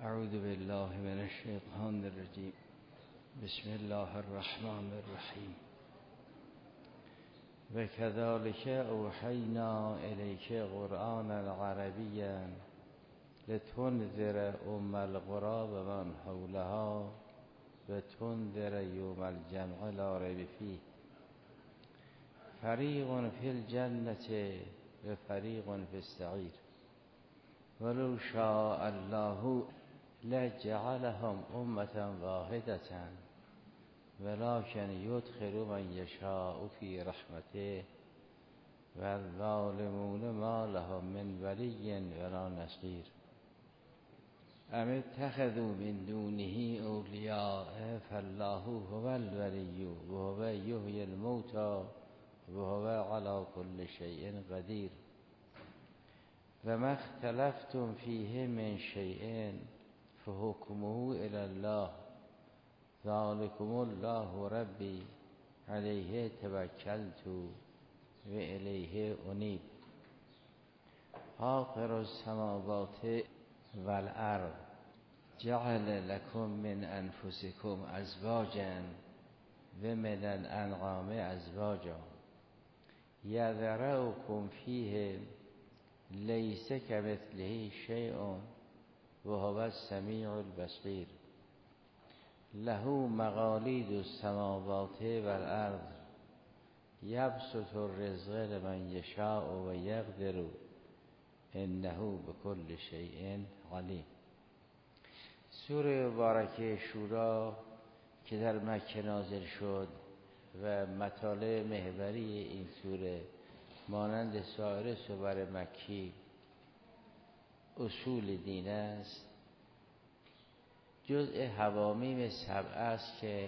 اعوذ بالله من الشیطان الرجیم. بسم الله الرحمن الرحیم. و کذالک اوحینا الیک قرآنا عربیا لتنذر ام القری و من حولها و تنذر یوم الجمع لا ریب فیه فریق فی الجنة و فریق فی السعیر ولو شاء الله لجعلهم امة واحدة ولكن يدخل من يشاء في رحمته والظالمون ما لهم من ولي ولا نصير ام اتخذوا من دونه اولیاء فالله هو الولی وهو یحیی الموتى وهو على كل شيء قدیر و ما اختلفتم فیه من شیء فحکمه الی الله ذلکم الله ربی علیه توکلت و الیه انیب فاطر السماوات والارض جعل لكم من انفسكم ازواجا و من الانعام ازواجا یذرؤکم فیه لیس کمثله شیء و هو السمیع البصیر له مقالید السماوات والارض یبسط الرزق لمن یشاء و یقدر انه بكل شیء علیم. سوره مبارکه شورا که در مکه نازل شد و مطالب محوری این سوره مانند سایر سور مکی اصول دین است. جزء حوامیم سبع است که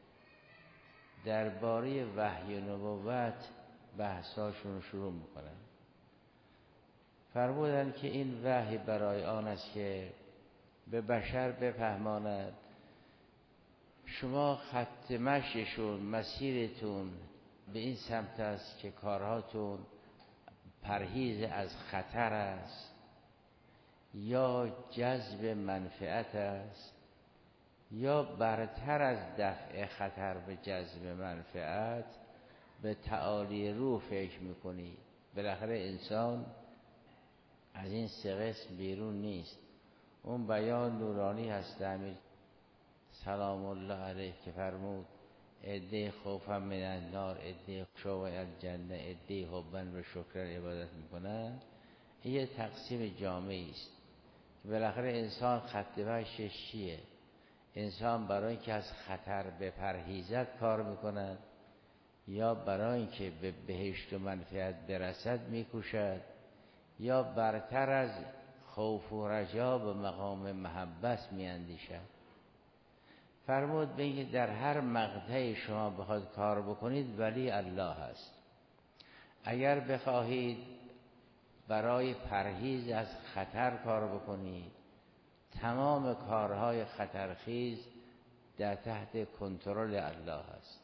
درباره وحی و نبوت بحثاشون شروع میکنن. فرمودن که این وحی برای آن است که به بشر بفهماند شما خط مشیشون مسیرتون به این سمت است که کارهاتون پرهیز از خطر است یا جذب منفعت است یا برتر از دفع خطر به جذب منفعت به تعالی روح فکر میکنی. بالاخره انسان از این سه قسم بیرون نیست. اون بیان نورانی هست امیر سلام الله علیه که فرمود عده خوفا من النار عده شوق الجنه عده حبا و شکرا عبادت میکنن. این یه تقسیم جامعی است که بالاخره انسان خط وحشش چیه؟ انسان برای اینکه از خطر بپرهیزد کار میکند یا برای اینکه به بهشت و منفعت برسد میکوشد یا برتر از خوف و رجا به مقام محبت میاندیشد. فرمود به اینکه در هر مقطعی شما بخواید کار بکنید ولی الله هست. اگر بخواهید برای پرهیز از خطر کار بکنید تمام کارهای خطرخیز در تحت کنترل الله هست.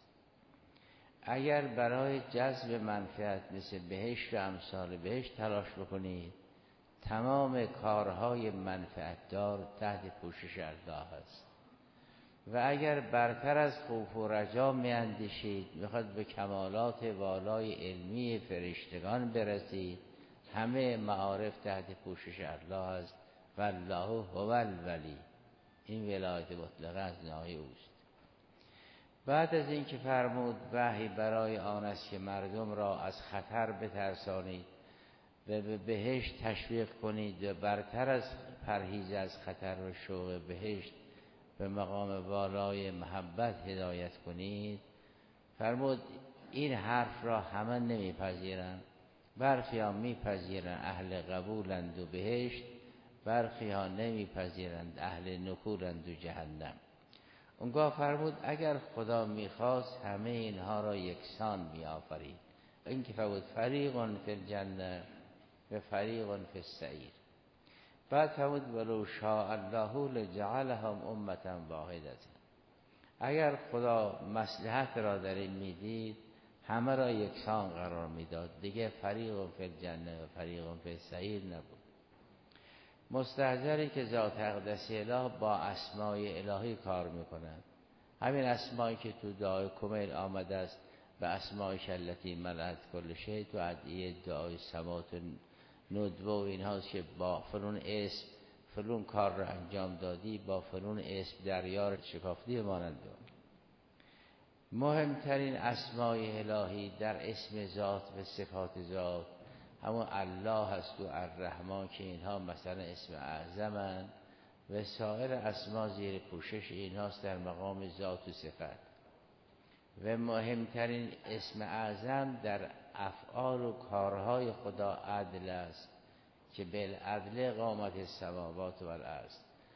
اگر برای جذب منفعت مثل بهشت و امثال بهشت تلاش بکنید تمام کارهای منفعت دار تحت پوشش الله هست. و اگر برتر از خوف و رجا میاندیشید میخواد به کمالات والای علمی فرشتگان برسید همه معارف تحت پوشش الله است و الله هو الولی. این ولایت مطلقه از ناحیه اوست. بعد از این که فرمود وحی برای آن است که مردم را از خطر بترسانید و به بهشت تشویق کنید و برتر از پرهیز از خطر و شوق بهشت به مقام والای محبت هدایت کنید. فرمود این حرف را همه نمیپذیرند. برخی ها میپذیرند اهل قبولند و بهشت، برخی ها نمیپذیرند اهل نکولند و جهنم. اونگاه فرمود اگر خدا میخواست همه اینها را یکسان میآفرید. این که فرمود فریق فی الجنه و فریق فی السعیر. بعد فرمود ولو شاء الله لجعلهم امة واحدة. اگر خدا مصلحت را در این میدید همه را یکسان قرار میداد، دیگه فریق فی الجنه و فریق فی السعیر نبود. مستحضری که ذات اقدس اله با اسمای الهی کار میکند. همین اسمایی که تو دعای کمیل آمده است، به اسمای التی ملأت کل شیء، تو ادعیه دعای سمات ندوه و اینهاست که با فلون اسم فلون کار را انجام دادی، با فلون اسم دریا را شکافتی مانند اون. مهمترین اسمای الهی در اسم ذات و صفات ذات همون الله هست و الرحمن که اینها مثلا اسم اعظمند و سایر اسما زیر پوشش اینهاست در مقام ذات و صفت. و مهمترین اسم اعظم در افعال و کارهای خدا عدل است که بالعدل قامت السماوات و الارض.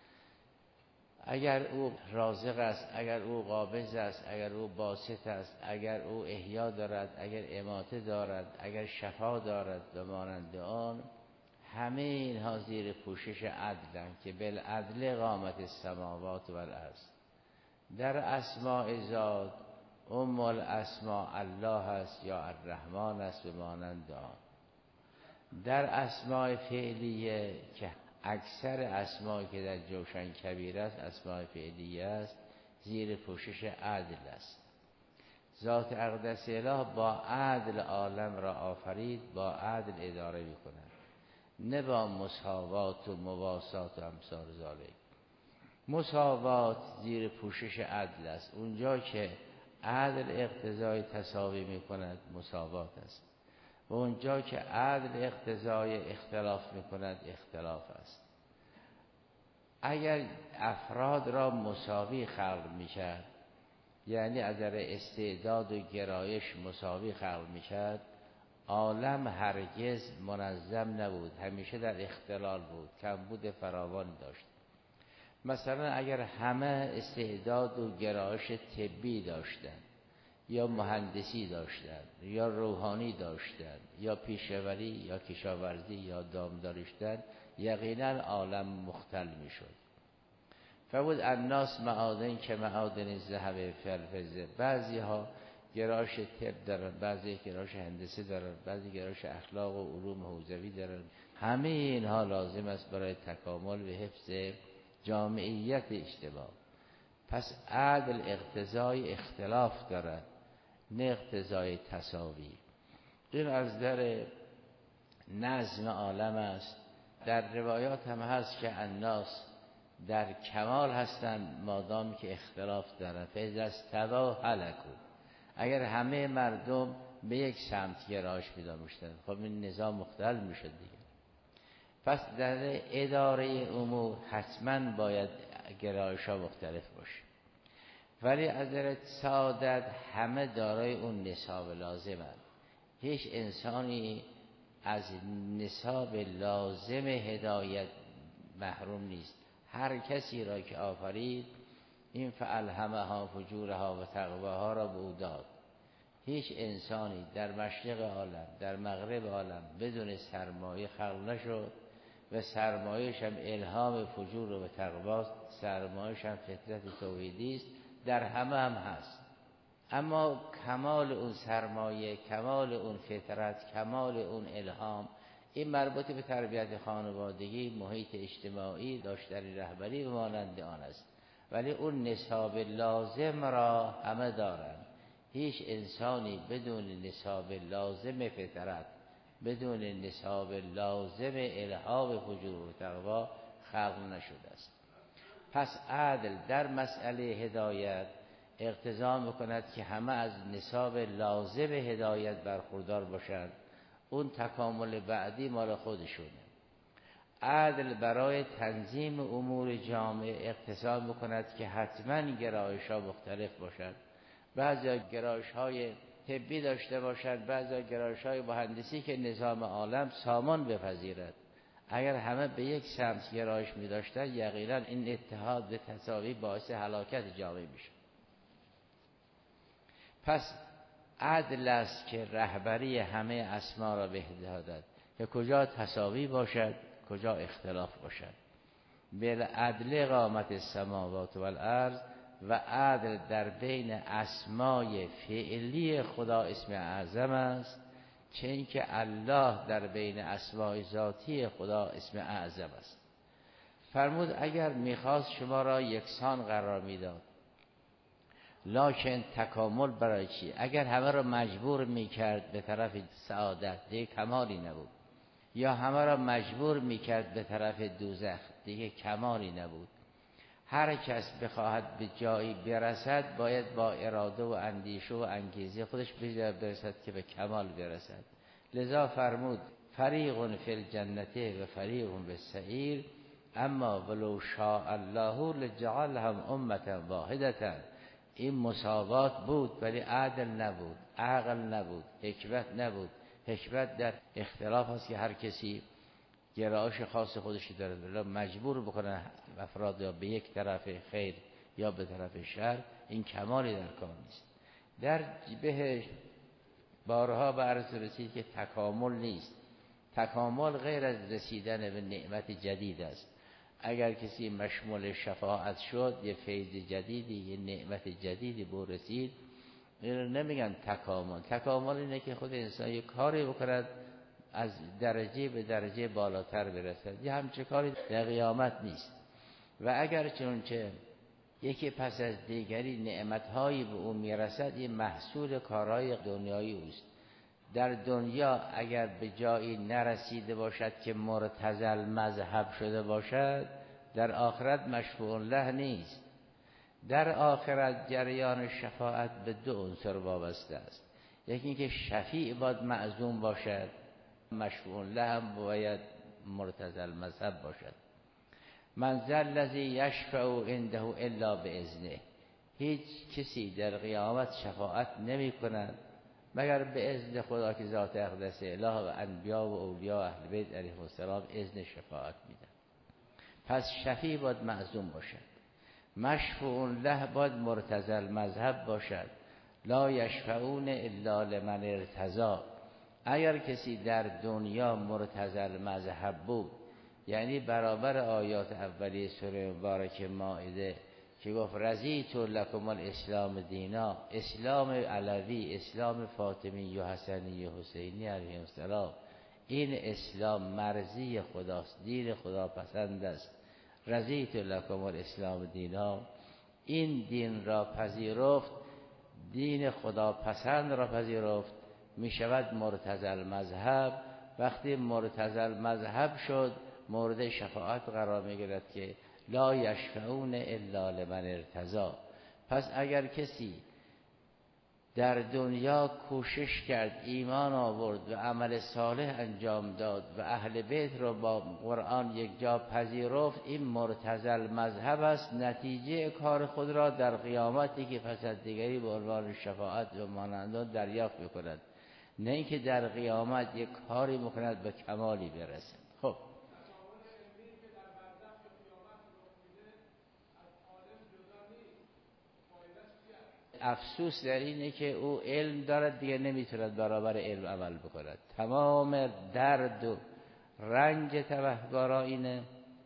اگر او رازق است، اگر او قابض است، اگر او باسط است، اگر او احیا دارد، اگر اماته دارد، اگر شفا دارد و مانند آن، همه اینها زیر پوشش عدلند که بالعدل قامت السماوات و الارض. در اسماء ذات ام الاسماء الله است یا الرحمن است و مانند آن. در اسماء فعلیه که اکثر اسمایی که در جوشن کبیر است اسماء فعلیه است، زیر پوشش عدل است. ذات اقدس اله با عدل عالم را آفرید، با عدل اداره می کند، نه با مساوات و مواسات و امثال ذالک. مساوات زیر پوشش عدل است. اونجا که عدل اقتضای تساوی می کند مساوات است، و اونجا که عدل اقتضای اختلاف می کند اختلاف است. اگر افراد را مساوی خلق می کرد، یعنی از در استعداد و گرایش مساوی خلق می کرد، عالم هرگز منظم نبود، همیشه در اختلال بود، کمبود فراوانی داشت. مثلا اگر همه استعداد و گرایش طبی داشتند، یا مهندسی داشتند، یا روحانی داشتند، یا پیشوری یا کشاورزی یا دامداری داشتند، یقینا عالم مختل می شد. فبود الناس معادن که معادن الذهب فی الفضه. بعضی ها گرایش طب دارن، بعضی گرایش هندسه دارن، بعضی گرایش اخلاق و علوم حوزوی دارن. همه اینها لازم است برای تکامل و حفظ جامعیت اجتماع. پس عدل اقتضای اختلاف دارد، نه اقتضای تساوی. این از در نظم عالم است. در روایات هم هست که الناس در کمال هستند مادام که اختلاف دارند. فاذا استووا هلکوا. اگر همه مردم به یک سمت گرایش پیدا می‌شدند، خب این نظام مختل میشد دیگه. پس در اداره امور حتما باید گرایش‌ها مختلف باشه، ولی از در سعادت همه دارای اون نصاب لازمند. هیچ انسانی از نصاب لازم هدایت محروم نیست. هر کسی را که آفرید این فالهمها فجورها و تقواها را به او داد. هیچ انسانی در مشرق عالم در مغرب عالم بدون سرمایه خلق نشد و سرمایه‌ش هم الهام فجور و تقواست، سرمایه‌ش هم فطرت توحیدی است، در همه هم هست. اما کمال اون سرمایه، کمال اون فطرت، کمال اون الهام، این مربوط به تربیت خانوادگی، محیط اجتماعی، داشتن رهبری و مانند آن است. ولی اون نصاب لازم را همه دارند. هیچ انسانی بدون نصاب لازم فطرت، بدون نصاب لازم الهام فجور و تقوا خلق نشده است. پس عدل در مسئله هدایت اقتضا میکند که همه از نصاب لازم هدایت برخوردار باشند. اون تکامل بعدی مال خودشونه. عدل برای تنظیم امور جامعه اقتضا میکند که حتما گرایش‌ها مختلف باشند. بعضی گرایش‌های طبی داشته باشند، بعضی گرایش‌های مهندسی که نظام عالم سامان بپذیرد. اگر همه به یک سمت گرایش می‌داشتند، یقینا این اتحاد به تساوی باعث هلاکت جامعه میشه. پس عدل است که رهبری همه اسما را به دهد که کجا تساوی باشد، کجا اختلاف باشد. بالعدل قامت السماوات و الارض. و عدل در بین اسمای فعلی خدا اسم اعظم است، چه اینکه الله در بین اسمای ذاتی خدا اسم اعظم است. فرمود اگر میخواست شما را یکسان قرار میداد، لکن تکامل برای چی؟ اگر همه را مجبور میکرد به طرف سعادت، دیگه کمالی نبود، یا همه را مجبور میکرد به طرف دوزخ، دیگه کمالی نبود. هر کس بخواهد به جایی برسد باید با اراده و اندیشه و انگیزه خودش به جایی برسد که به کمال برسد. لذا فرمود فریق فی الجنة و فریق بالسعیر، اما ولو شاء الله لجعلهم امة واحدة. این مساوات بود ولی عدل نبود، عقل نبود، حکمت نبود. حکمت در اختلاف است که هر کسی گرایش خاص خودشی داره، مجبور بکنه افراد یا به یک طرف خیر یا به طرف شر. این کمالی در کار نیست. در بهشت بارها به عرض رسید که تکامل نیست. تکامل غیر از رسیدن به نعمت جدید است. اگر کسی مشمول شفاعت شد، یه فیض جدیدی، یه نعمت جدیدی به رسید، این نمیگن تکامل. تکامل اینه که خود انسان یک کاری بکند از درجه به درجه بالاتر برسد. یه همچه کاری در قیامت نیست. و اگر چنانچه یکی پس از دیگری نعمتهایی به او میرسد، این محصول کارهای دنیایی اوست. در دنیا اگر به جایی نرسیده باشد که مرتضی مذهب شده باشد، در آخرت مشفوع له نیست. در آخرت جریان شفاعت به دو عنصر وابسته است. یکی اینکه شفیع باید معصوم باشد، مشفوع له هم باید مرتضی مذهب باشد. من ذا الذی یشفع عنده الا باذنه. هیچ کسی در قیامت شفاعت نمی کند مگر به اذن خدا که ذات اقدس اله و انبیا و اولیاء اهل بیت علیهم السلام اذن شفاعت میدن. پس شفیع باید معصوم باشد. مشفوع له باید مرتضی مذهب باشد. لا یشفعون الا لمن ارتضی. اگر کسی در دنیا مرتضی مذهب بود، یعنی برابر آیات اولیه سوره مبارکه مائده که گفت رضیت لکم الاسلام دینا، اسلام علوی، اسلام فاطمی و حسنی و حسینی علیهم السلام، این اسلام مرضی خداست، دین خدا پسند است. رضیت لکم الاسلام دینا، این دین را پذیرفت، دین خدا پسند را پذیرفت، می شود مرتضی مذهب. وقتی مرتضی مذهب شد، مورد شفاعت قرار می گیرد که لا یشفعون الا لمن ارتضی. پس اگر کسی در دنیا کوشش کرد، ایمان آورد و عمل صالح انجام داد و اهل بیت را با قرآن یک جا پذیرفت، این مرتضی مذهب است. نتیجه کار خود را در قیامتی که پس از دیگری به عنوان شفاعت و مانندان دریافت می‌کند، نه اینکه در قیامت یک کاری می‌کند به کمالی برسد. خب افسوس در اینه که او علم دارد دیگه نمیتوند برابر علم عمل بکند. تمام درد و رنج تبهکارا اینه.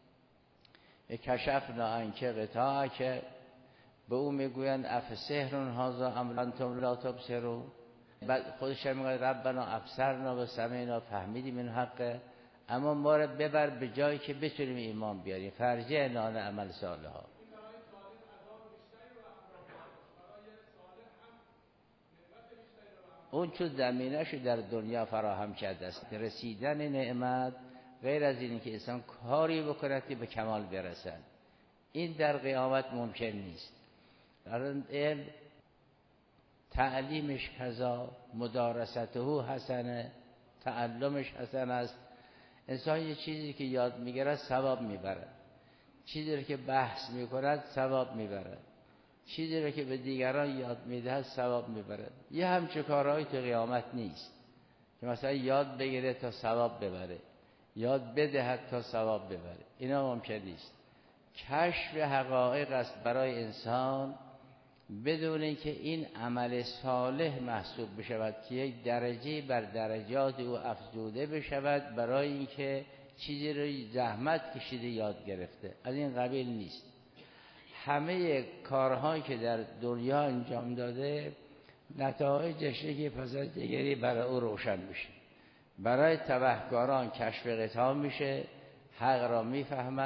کشفنا عنک غطاءک، به او میگویند افسحر هذا ام انتم لا تبصرون. بعد خودش میگه ربنا ابصرنا و سمعنا فهمیدیم این حقه، اما ما رو ببر به جایی که بتونیم ایمان بیاریم. فرجعنا نعمل صالحا. اون چون زمینه‌اش در دنیا فراهم کرده است. رسیدن نعمت غیر از اینه که انسان کاری بکند که به کمال برسد، این در قیامت ممکن نیست. علم تعلیمش کذا، مدارسته حسنه، تعلمش حسن است. انسان یه چیزی که یاد میگیرد ثواب میبرد، چیزی که بحث میکند ثواب میبرد، چیزی رو که به دیگران یاد میدهد ثواب میبرد. یه همچه کارهایی تو قیامت نیست که مثلا یاد بگیره تا ثواب ببره، یاد بدهد تا ثواب ببره. اینا ممکن نیست. کشف حقایق است برای انسان بدون اینکه این عمل صالح محسوب بشود که یک درجه بر درجات او افزوده بشود، برای اینکه چیزی رو زحمت کشیده یاد گرفته. از این قبیل نیست. همه کارهایی که در دنیا انجام داده نتایجش که پس از دیگری برای او روشن میشه. برای تبهکاران کشف غطا میشه، حق را میفهمند،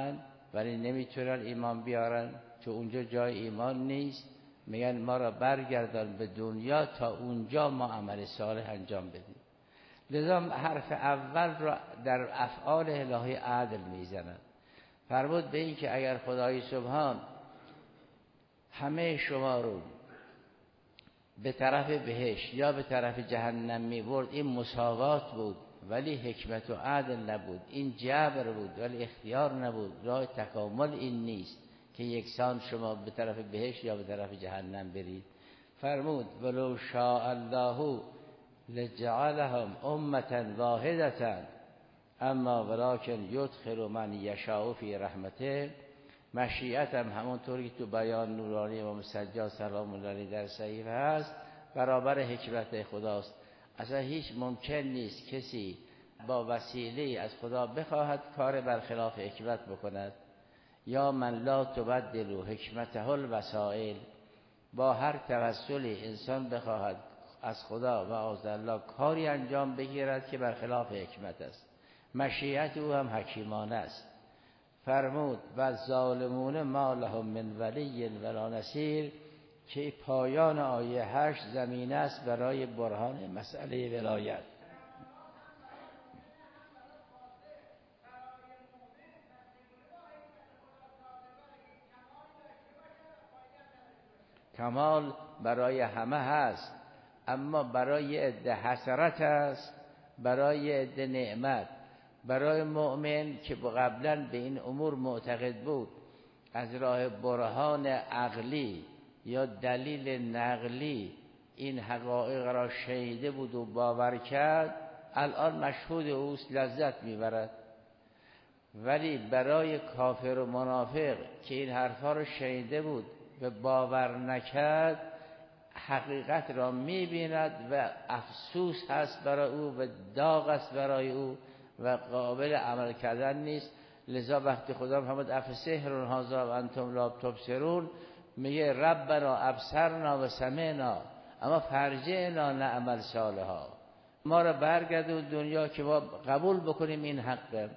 ولی نمیتونن ایمان بیارن، چون اونجا جای ایمان نیست. میگن ما را برگردان به دنیا تا اونجا ما عمل صالح انجام بدیم. لذا حرف اول را در افعال الهی عدل میزنند. فرمود به این که اگر خدای سبحان همه شما رو به طرف بهشت یا به طرف جهنم میبرد، این مساوات بود ولی حکمت و عدل نبود، این جبر بود ولی اختیار نبود. راه تکامل این نیست که یکسان شما به طرف بهشت یا به طرف جهنم برید. فرمود ولو شاء الله لجعلهم امة واحدة اما ولکن یدخل من یشاء فی رحمته. مشیت هم همونطوری که تو بیان نورانی و مسجد سلام الله علیه در صحیفه هست برابر حکمت خداست. اصلا هیچ ممکن نیست کسی با وسیله از خدا بخواهد کار برخلاف حکمت بکند. یا من لا تبدل حکمته الوسائل، با هر توسلی انسان بخواهد از خدا و از الله کاری انجام بگیرد که برخلاف حکمت است. مشیت او هم حکیمانه است. فرمود و ظالمون ما لهم من ولی ولا نصیر، که پایان آیه 8 زمینه است برای برهان مسئله ولایت. کمال برای همه هست، اما برای عده حسرت است، برای عده نعمت. برای مؤمن که قبلا به این امور معتقد بود، از راه برهان عقلی یا دلیل نقلی این حقایق را شنیده بود و باور کرد، الان مشهود اوست، لذت میبرد. ولی برای کافر و منافق که این حرفا را شنیده بود و باور نکرد، حقیقت را میبیند و افسوس هست برای او و داغ است برای او و قابل عمل کردن نیست. لذا وقتی خدا محمد افسحر هذا و انتم لا تبصرون، میگه ربنا ابصرنا و سمعنا اما فرجعنا نعمل صالحا، ما را برگردون دنیا که ما قبول بکنیم این حقه.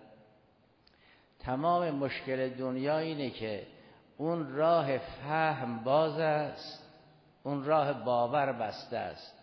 تمام مشکل دنیا اینه که اون راه فهم باز است، اون راه باور بسته است.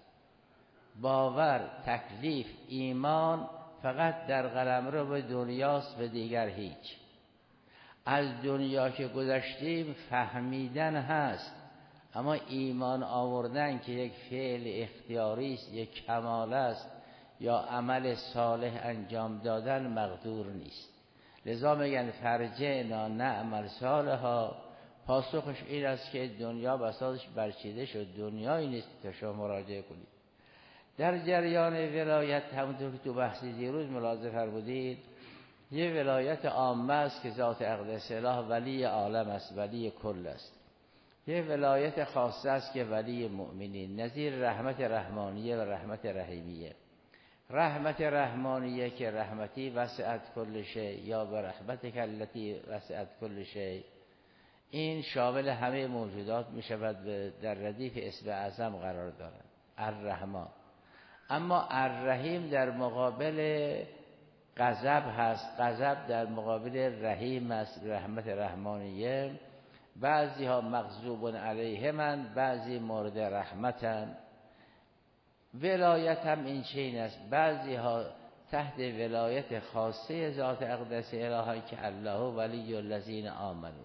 باور، تکلیف، ایمان فقط در قلمرو به دنیاست و دیگر هیچ. از دنیا که گذشتیم فهمیدن هست، اما ایمان آوردن که یک فعل اختیاری است، یک کمال است، یا عمل صالح انجام دادن مقدور نیست. لذا میگن فرجعنا نعمل صالحا. پاسخش این است که دنیا بساطش برچیده شد، دنیایی نیست تا شما مراجعه کنید. در جریان ولایت همونطور که تو بحث دیروز ملاحظه فرمودید، یه ولایت عامه است که ذات اقدس اله ولی عالم است، ولی کل است. یه ولایت خاصه است که ولی مؤمنین، نظیر رحمت رحمانیه و رحمت رحیمیه. رحمت رحمانیه که رحمتی وسعت کل شیء یا به رحمتک التی وسعت کل شیء، این شامل همه موجودات می شود و در ردیف اسم اعظم قرار دارد، الرحمن. اما الرحیم در مقابل غضب هست، غضب در مقابل رحیم است، رحمت رحمانیه. بعضی ها مغضوب علیهم، بعضی مورد رحمتن. ولایت هم این چین است، بعضی ها تحت ولایت خاصه ذات اقدس الهی که الله ولی الذین آمنو.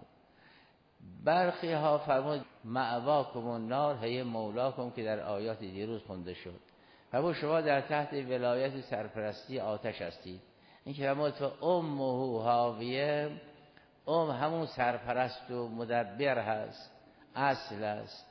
برخی ها فرمود مأواکم النار هی مولاکم که در آیات دیروز خونده شد. فرمود شما در تحت ولایت سرپرستی آتش هستید. این که فرمود امه هاویه، همون سرپرست و مدبر هست، اصل است.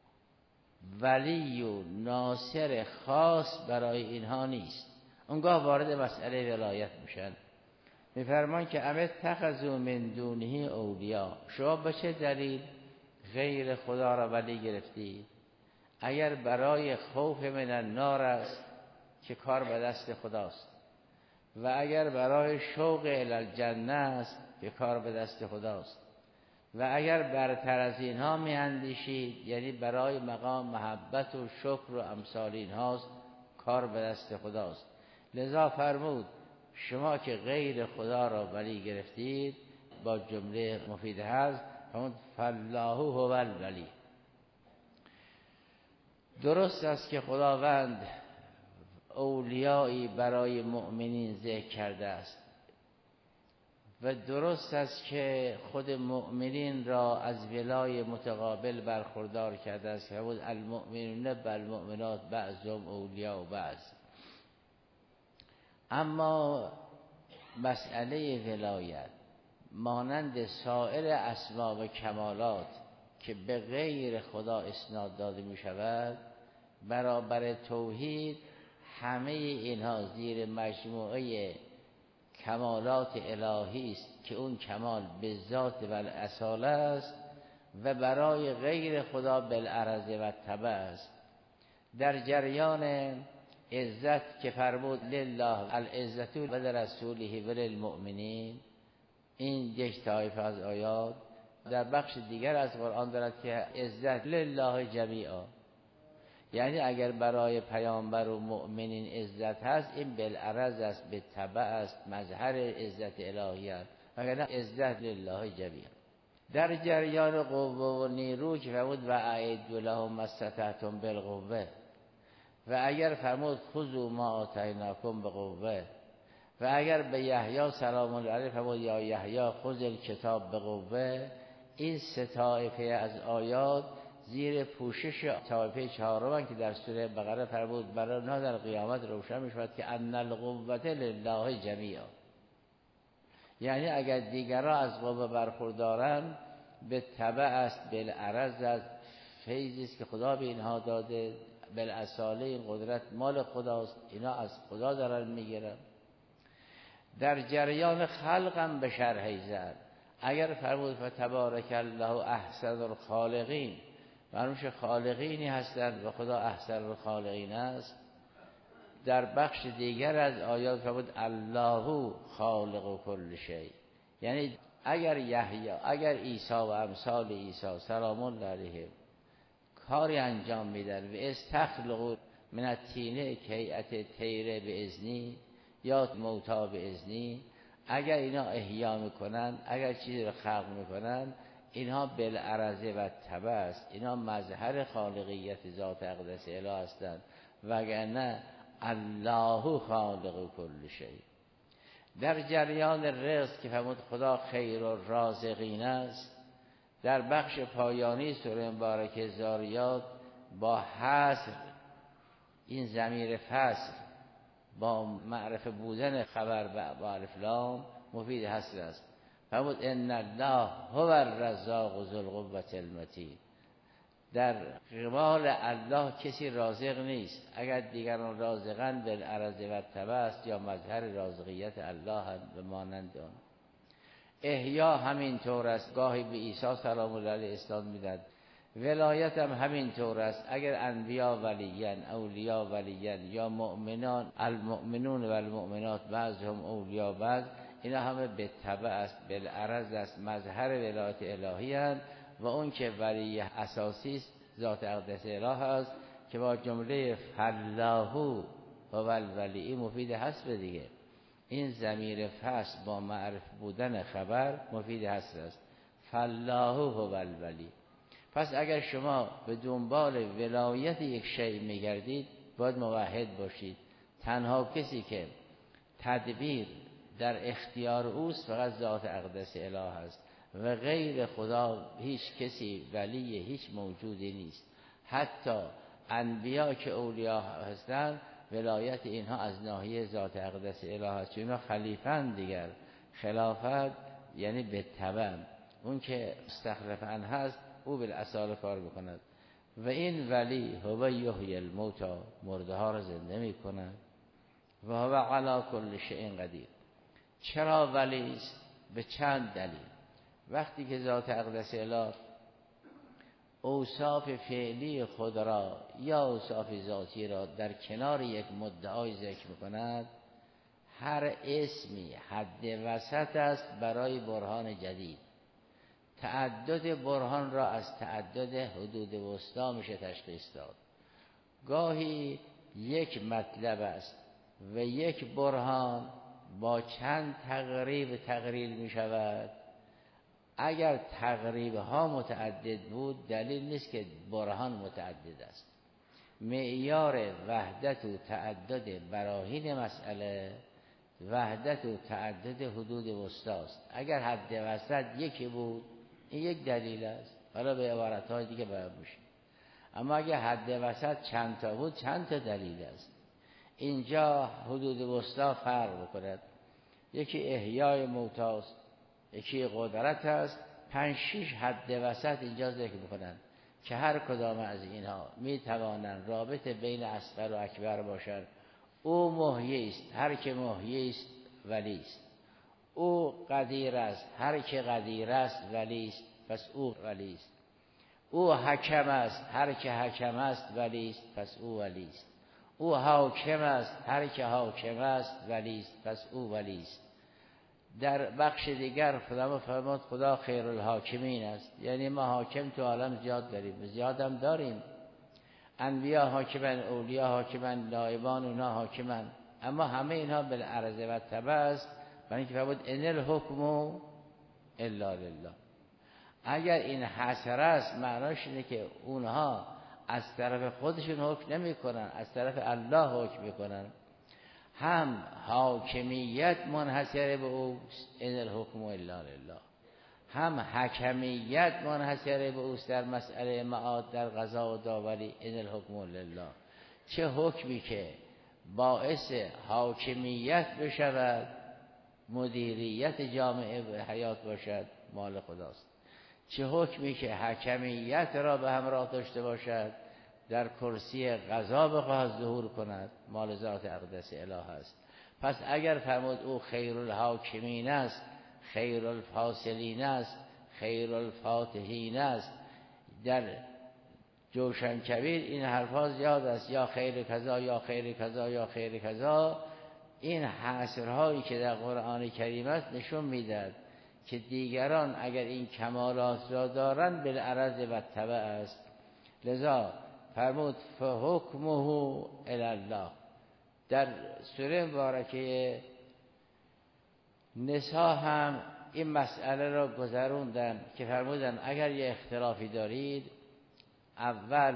ولی و ناصر خاص برای اینها نیست. اونگاه وارد مسئله ولایت میشن. میفرمان که امت تخذوا من دونه اولیا، شما به چه دلیل غیر خدا را ولی گرفتید؟ اگر برای خوف من النار است که کار به دست خداست، و اگر برای شوق الی الجنه است که کار به دست خداست، و اگر برتر از اینها می اندیشید یعنی برای مقام محبت و شکر و امثال اینهاست، کار به دست خداست. لذا فرمود شما که غیر خدا را ولی گرفتید، با جمله مفید هست، همون فالله هو الولی. درست است که خداوند اولیایی برای مؤمنین ذکر کرده است و درست است که خود مؤمنین را از ولای متقابل برخوردار کرده است که بود المؤمنون بالمؤمنات بعضهم اولیاء بعض. اما مسئله ولایت مانند سایر اسما و کمالات که به غیر خدا اسناد داده می شود، برابر توحید همه اینها زیر مجموعه کمالات الهی است که اون کمال به ذات و الاصاله است و برای غیر خدا بالعرض و تبع است. در جریان عزت که فرمود لله العزت و لرسوله و للمؤمنین، این یک طایفه از آیات در بخش دیگر از قرآن دارد که عزت لله جمیعا، یعنی اگر برای پیامبر و مؤمنین عزت هست این بالعرض است، به تبع است، مظهر عزت الهی است، وگرنه عزت لله جمیعا. در جریان قوه و نیرو که فرمود و اعدوا لهم ما استطعتم بالقوه، و اگر فرمود خذوا ما آتیناکم بقوه، و اگر به یحیی سلام علیه فرمود یا یحیی خذ الکتاب بقوه، این سه طایفه از آیات زیر پوشش طایفه چهارم که در سوره بقره فرمود برای اونها در قیامت روشن می‌شود که ان القوة لله جمیعا، یعنی اگر دیگران از قوه برخوردارن به تبع است، بالعرض است، فیضی است که خدا به اینها داده، بالاصاله این قدرت مال خداست، اینا از خدا دارن میگیرن. در جریان خلقم به شرح زد اگر فرمود فتبارک الله احسن الخالقین، معلومش خالقینی هستند و خدا احسن الخالقین است. در بخش دیگر از آیات فرمود الله خالق کل شیء، یعنی اگر یحیی، اگر عیسی و امثال عیسی سلام الله علیهم کاری انجام میدن و استخلقوا من الطین کهیئت طیر باذنی یا موتا باذنی، اگر اینا احیا میکنن، اگر چیزی رو خلق میکنن، اینها بالعرض و تبع است، اینا مظهر خالقیت ذات اقدس اله هستند، وگرنه الله خالق کل شیء. در جریان رزق که فرمود خدا خیر الرازقین است، در بخش پایانی سوره مبارکه زاریات با حصر این ضمیر فصل با معرفه بودن خبر با الف لام مفید حصر است. فرمود ان الله هو الرزاق ذو القوة المتین، در قبال الله کسی رازق نیست، اگر دیگران رازقن بالعرض و تبع است یا مظهر رازقیت الله به مانند آن. احیا همین طور است، گاهی به عیسی سلام الله علیه اسناد میداد. ولایت هم همین طور است، اگر انبیا ولیان، اولیا ولیان یا مؤمنان، المؤمنون و المؤمنات بعضهم اولیاء بعض، اینا همه به تبع است، بالعرض است، مظهر ولایت الهی هست و اون که ولی اساسی است ذات اقدس اله است که با جمله فالله و الولی مفید حسب دیگه. این ضمیر فصل با معرف بودن خبر مفید حسب است، فالله هو الولی. پس اگر شما به دنبال ولایت یک شیء میگردید باید موحد باشید. تنها کسی که تدبیر در اختیار اوست فقط ذات اقدس اله است و غیر خدا هیچ کسی ولی هیچ موجودی نیست. حتی انبیا که اولیاء هستند ولایت اینها از ناحیه ذات اقدس اله است، چون اینا خلیفه‌اند دیگر. خلافت یعنی به تبع، اون که مستخلفاً هست او بالاصاله کار بکند. و این ولی هو یحیی الموتی، مرده ها را زنده میکند، و هو علی کل شیء قدیر. چرا ولی است؟ به چند دلیل. وقتی که ذات اقدس اله اوصاف فعلی خود را یا اوصاف ذاتی را در کنار یک مدعای ذکر میکند، هر اسمی حد وسط است برای برهان جدید. تعدد برهان را از تعدد حدود وسطا میشه تشخیص داد. گاهی یک مطلب است و یک برهان با چند تقریب تقریل می شود اگر تقریب ها متعدد بود دلیل نیست که برهان متعدد است. معیار وحدت و تعدد براهین مسئله وحدت و تعدد حدود وسطاست. اگر حد وسط یکی بود این یک دلیل است، حالا به عبارت‌های دیگه بیان میشه. اما اگر حد وسط چند تا بود چند تا دلیل است. اینجا حدود وسطا فرق بکند، یکی احیای موتاست، یکی قدرت است. 5-6 حد وسط اینجا ذکر بکنند که هر کدام از اینها می توانند رابطه بین اصغر و اکبر باشد. او محیی است، هر که محیی است ولی است. او قدیر است، هر که قدیر است ولی است، پس او ولی است. او حکم است، هر که حکم است ولی است، پس او ولی است. او حاکم است، هر که حاکم است ولی است، پس او ولی است. در بخش دیگر خدا فرمود خدا خیر الحاکمین است، یعنی ما حاکم تو عالم زیاد داریم، زیاد هم داریم. انبیا حاکمن، اولیا حاکمن، نائبان اونا حاکمن، اما همه اینها بالعرض و تبع است. برای اینکه فرمود ان الحکم الا لله. اگر این حصر است معناش اینه که اونها از طرف خودشون حکم نمی کنن، از طرف الله حکم میکنن. هم حاکمیت منحصر به اوست، ان الحکم الا لله، هم حکمیت منحصر به اوست در مسئله معاد در قضا و داوری، ان الحکم لله. چه حکمی که باعث حاکمیت بشود، مدیریت جامعه و حیات باشد، مال خداست. چه حکمی که حکمیت را به همراه داشته باشد، در کرسی قضا بخواهد ظهور کند، مال ذات اقدس اله است. پس اگر فرمود او خیر الحاکمین است، خیر الفاصلین است، خیر الفاتحین است، در جوشن کبیر این حرفا زیاد است، یا خیر کذا یا خیر کذا یا خیر کذا. این حصرهایی که در قرآن کریم است نشون میدهد که دیگران اگر این کمالات را دارند بالعرض و تبع است. لذا فرمود فحکمه الی الله. در سوره مبارکه نساء هم این مسئله را گذروندن که فرمودن اگر یه اختلافی دارید، اول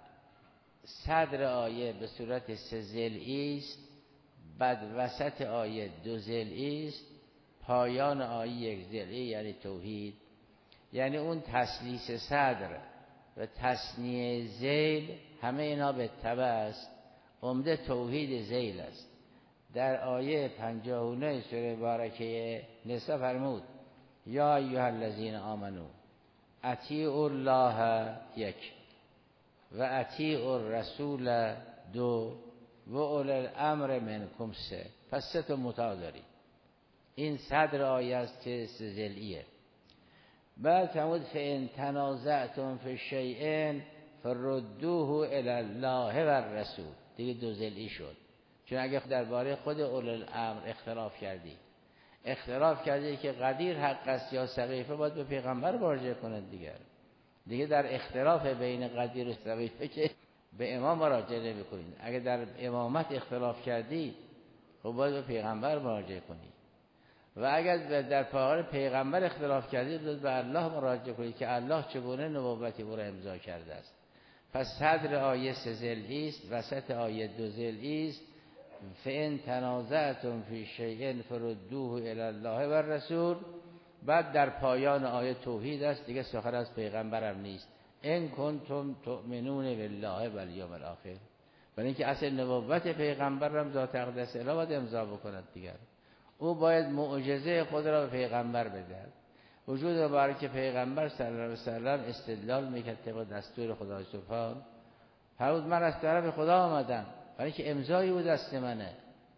صدر آیه به صورت 3 ضلعی است، بعد وسط آیه 2 ضلعی است، پایان آیه 1 ضلعی، یعنی توحید. یعنی اون تثلیث صدر و تثنیه ذیل همه اینا به تبع است. عمده توحید ذیل است. در آیه 59 سوره مبارکه نساء فرمود یا ایها الذین آمنو اطیعوا الله 1 و اطیعوا الرسول 2 و اولی الامر منکم 3. پس 3 تا مطاع داری. این صدر آیه است که 3 ضلعیه. بعد فرمود فان تنازعتم فی شیء فردوه الی الله و الرسول. دیگه 2 ضلعی شد. چون اگه درباره خود اولی الامر اختلاف کردی که قدیر حق است یا سقیفه، باید به پیغمبر مراجعه کنند. دیگه در اختلاف بین قدیر و سقیفه که به امام مراجعه نمی‌کنید. اگه در امامت اختلاف کردی خب باید به پیغمبر مراجعه کنید. و اگر در پاهار پیغمبر اختلاف کردید باید به الله مراجعه کنید که الله چگونه نبوتی او را امضا کرده است. پس صدر آیه 3 ضلعی است، وسط آیه 2 ضلعی است. فان تنازعتم فی شیء فردوه الی الله و الرسول. بعد در پایان آیه توحید است، دیگه سخن از پیغمبرم نیست. ان کنتم تؤمنون بالله و الیوم الاخر. برای اینکه اصل نبوت پیغمبرم ذات اقدس اله باید امضا بکند. دیگر او باید معجزه خود را به پیغمبر بدهد. وجود مبارک پیغمبر صلی الله علیه و سلم استدلال میکرد با دستور خدای سبحان. فرمود من از طرف خدا آمدم، برای اینکه امضای او دست منه.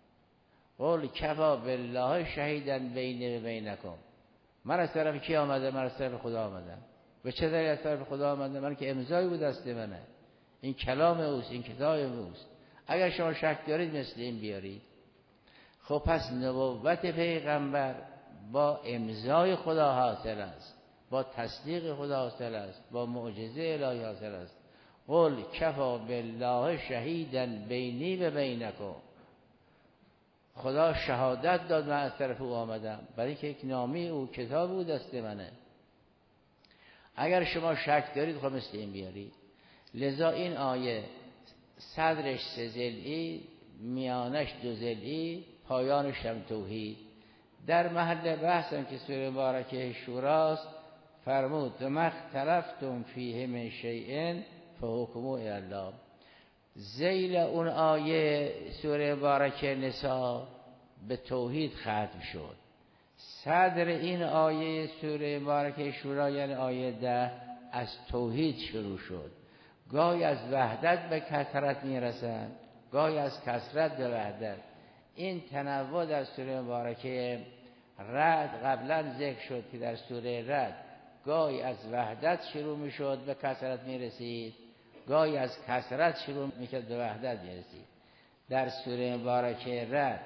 قل کفا بالله شهیدا بینی و بینکم. من از طرف کی آمدم؟ من از طرف خدا آمدم. به چه دلیل از طرف خدا آمدم؟ من که امضای او دست منه. این کلام اوست، این کتاب اوست. اگر شما شک دارید مثل این بیارید. خب پس نبوت پیغمبر با امضای خدا حاصل است، با تصدیق خدا حاصل است، با معجزه الهی حاصل است. قل کفا بالله شهیدا بینی و بینکم. خدا شهادت داد من از طرف او آمدم، برای که یک نامه او کتاب او دست منه. اگر شما شک دارید خب مثل این بیارید. لذا این آیه صدرش 3 ضلعی، میانش 2 ضلعی، پایانش هم توحید. در محل بحثم که سوره مبارکه شوراست فرمود و ما اختلفتم فیه من شیء فحکمه الی الله. ذیل اون آیه سوره مبارکه نساء به توحید ختم شد. صدر این آیه سوره مبارکه شورا یعنی آیه 10 از توحید شروع شد. گاهی از وحدت به کثرت میرسند، گاهی از کثرت به وحدت. این تنوع در سوره مبارکه رعد قبلا ذکر شد که در سوره رعد گاهی از وحدت شروع میشد به کثرت میرسید، گاهی از کثرت شروع میکرد به وحدت میرسید. در سوره مبارکه رعد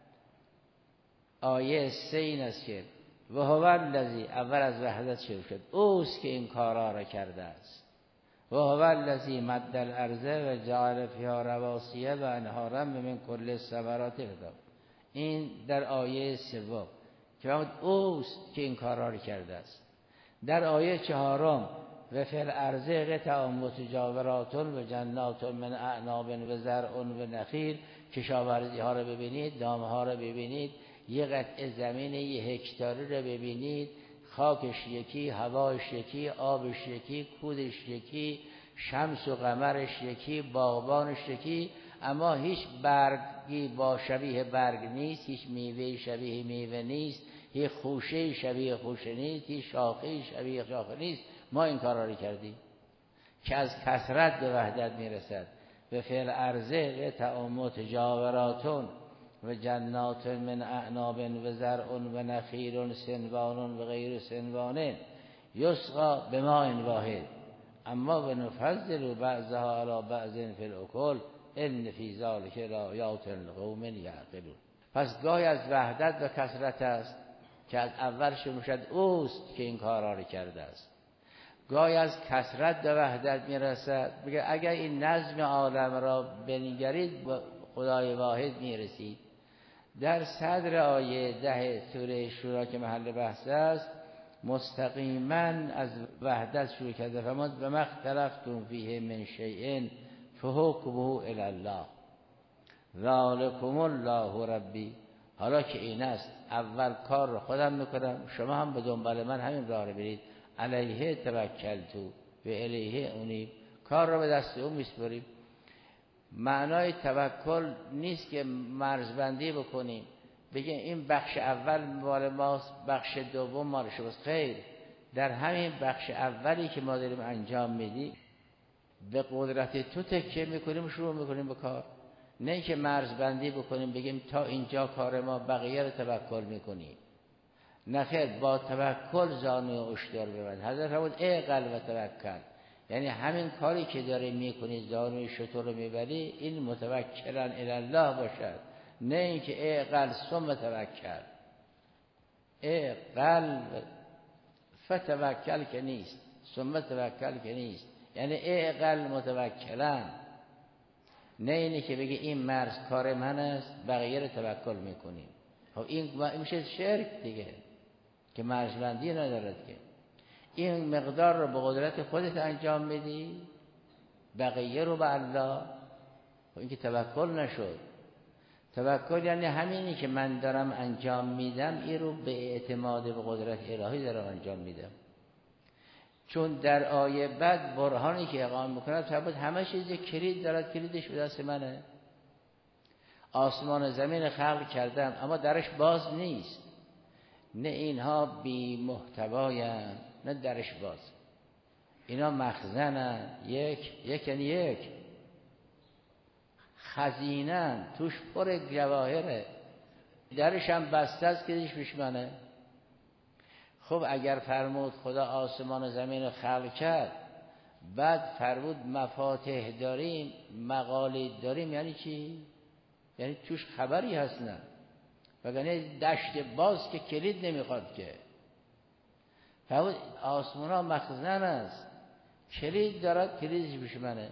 آیه 3 این است که و هو الذی، اول از وحدت شروع شد، اوست که این کارا را کرده است. و هو الذی مد الارض و جعل فیها رواسیه و انهارا من کل الثمرات. این در آیه 3 که اوست که این کارا را کرده است. در آیه 4 و فی الارض قطع متجاورات و جنات من اعناب و زرع و نخیل، کشاورزی ها را ببینید، دامه ها را ببینید، یه قطعه زمین 1 هکتاری را ببینید، خاکش یکی، هوایش یکی، آبش یکی، کودش یکی، شمس و قمرش یکی، باغبانش یکی، اما هیچ برگی با شبیه برگ نیست، هیچ میوه شبیه میوه نیست، هیچ خوشه شبیه خوشه نیست، هیچ شاخه شبیه شاخه نیست. ما این کارا رو کردیم که از کثرت به وحدت میرسد. و فی الارض قطع متجاورات و جنات من اعناب و زرع و نخیل صنوان و غیر صنوان یسقى بماء واحد اما ونفضل بعضها علی بعض فی الاکل ان فی ذلک لآیات لقوم یعقلون. پس گاهی از وحدت و کثرت است که از اول شروع شد، اوست که این کارا رو کرده است. گاهی از کثرت به وحدت میرسد. بگه اگر این نظم عالم را بنگرید به خدای واحد میرسید. در صدر آیه 10 سوره شورا که محل بحث است مستقیما از وحدت شروع کرده. فرمود و ما اختلفتم فیه من شیء فحکمه الی الله ذالکم الله ربی. حالا که این است اول کار رو خودم میکنم، شما هم به دنبال من همین راه رو برید. علیه توکلت و الیه انیب. کار رو به دست او میسپاریم. معنای توکل نیست که مرزبندی بکنیم بگیم این بخش اول مال ماست، بخش دوم مال شماست. خیر، در همین بخش اولی که ما داریم انجام میدیم به قدرت تو تکیه میکنیم، شروع میکنیم به کار. نه که مرزبندی بکنیم بگیم تا اینجا کار ما، بقیه رو توکل میکنیم. نه خیر، با توکل زانو اشتر ببند. حضرت فرمود اعقل و توکل، یعنی همین کاری که داری میکنی زانوی شتر رو میبری، این متوکلا الی الله باشد، نه اینکه اعقل ثم توکل. اعقل فتوکل که نیست، ثم توکل که نیست، یعنی اعقل متوکلا. نه اینه که بگی این مرز کار من است بقیه رو توکل میکنیم. خب این میشه شرک دیگه که مرزبندی ندارد که. این مقدار رو به قدرت خودت انجام میدی، بقیه رو به الله. این که توکل نشد. توکل یعنی همینی که من دارم انجام میدم، این رو به اعتماد به قدرت الهی دارم انجام میدم. چون در آیه بعد برهانی که اقامه میکند فرمود همه چیز کلید دارد، کلیدش به دست منه. آسمان و زمین خلق کردم اما درش باز نیست. نه اینها بی محتوایند نه درش باز. اینا مخزنن، یک یعنی یک خزینن، توش پر جواهره، درش هم بسته است که دیش بشمنه. خب اگر فرمود خدا آسمان و زمین رو خلق کرد، بعد فرمود مفاتیح داریم، مقالید داریم، یعنی چی؟ یعنی توش خبری هست نه؟ وگرنه دشت باز که کلید نمیخواد که. فرمود آسمان ها مخزن است، کلید دارد، کلیدش بشمنه.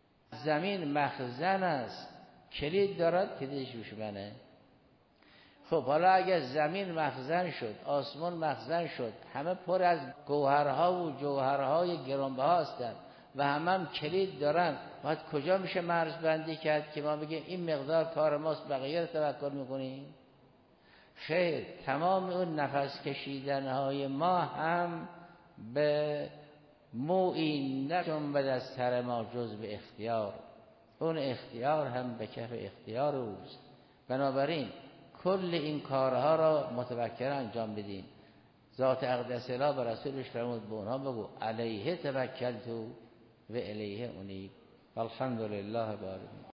زمین مخزن است، کلید دارد، کلیدش بشمنه. خب حالا اگر زمین مخزن شد، آسمان مخزن شد، همه پر از گوهرها و جوهرهای گرانبها هستند و هم کلید دارن، باید کجا میشه مرزبندی کرد که ما بگیم این مقدار کار ماست بقیه رو توکل میکنیم؟ خیر، تمام اون نفس کشیدنهای ما هم به مویی نجنبد از سر ما جز به اختیار، اون اختیار هم به کف اختیار اوست. بنابراین کل این کارها را متوکل انجام بدیم. ذات اقدس الله به رسولش فرمود به اونها بگو علیه توکلت و الیه انیب. الحمدلله بارک.